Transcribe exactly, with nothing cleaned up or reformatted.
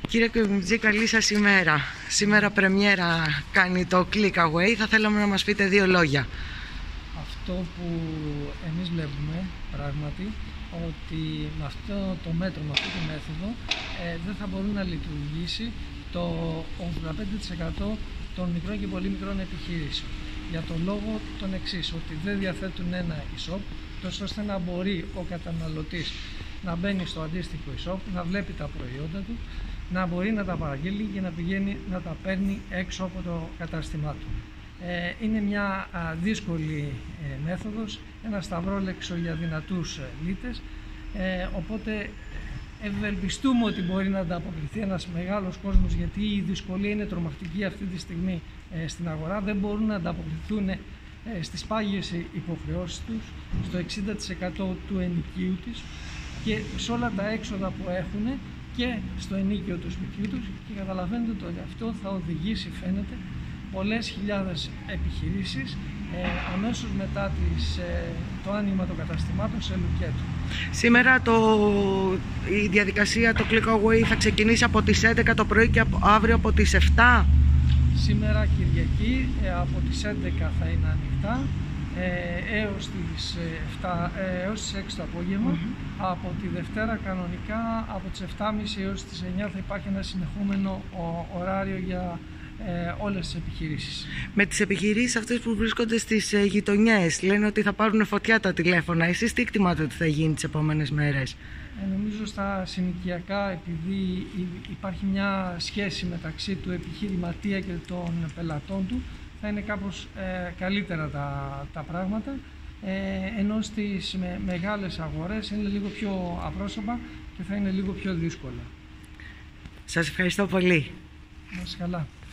Κύριε Κομιτζή, καλή σας ημέρα. Σήμερα πρεμιέρα κάνει το Click Away. Θα θέλαμε να μας πείτε δύο λόγια. Αυτό που εμείς βλέπουμε πράγματι, ότι με αυτό το μέτρο, με αυτή τη μέθοδο ε, δεν θα μπορεί να λειτουργήσει το ογδόντα πέντε τοις εκατό των μικρών και πολύ μικρών επιχειρήσεων. Για τον λόγο τον εξής, ότι δεν διαθέτουν ένα e-shop, τόσο ώστε να μπορεί ο καταναλωτής να μπαίνει στο αντίστοιχο e-shop, να βλέπει τα προϊόντα του, να μπορεί να τα παραγγείλει και να πηγαίνει να τα παίρνει έξω από το κατάστημά του. Ε, είναι μια α, δύσκολη ε, μέθοδος, ένα σταυρόλεξο για δυνατούς ε, λύτες, ε, οπότε ευελπιστούμε ότι μπορεί να ανταποκριθεί ένας μεγάλος κόσμος, γιατί η δυσκολία είναι τρομακτική αυτή τη στιγμή ε, στην αγορά. Δεν μπορούν να ανταποκριθούν ε, στις πάγιες υποχρεώσεις τους, στο εξήντα τοις εκατό του ενοικίου της και σε όλα τα έξοδα που έχουν και στο ενίκιο του σπιτιού τους, και καταλαβαίνετε ότι αυτό θα οδηγήσει, φαίνεται, πολλές χιλιάδες επιχειρήσεις ε, αμέσως μετά τις, ε, το άνοιγμα των καταστημάτων σε λουκέτο. Σήμερα το, η διαδικασία, το Click Away θα ξεκινήσει από τις έντεκα το πρωί και από, αύριο από τις επτά. Σήμερα Κυριακή ε, από τις έντεκα θα είναι ανοιχτά ε, έως, τις, εφτά, ε, έως τις έξι το απόγευμα. Mm-hmm. Από τη Δευτέρα κανονικά από τις επτά και μισή έως τις εννιά θα υπάρχει ένα συνεχόμενο ο, ωράριο για Ε, όλες τις επιχειρήσεις. Με τις επιχειρήσεις αυτές που βρίσκονται στις ε, γειτονιές, λένε ότι θα πάρουν φωτιά τα τηλέφωνα. Εσείς τι εκτιμάτε ότι θα γίνει τις επόμενες μέρες? Ε, νομίζω στα συνοικιακά, επειδή υπάρχει μια σχέση μεταξύ του επιχειρηματία και των πελατών του, θα είναι κάπως ε, καλύτερα τα, τα πράγματα, ε, ενώ στις με, μεγάλες αγορές είναι λίγο πιο απρόσωπα και θα είναι λίγο πιο δύσκολα. Σας ευχαριστώ πολύ. Να είστε καλά.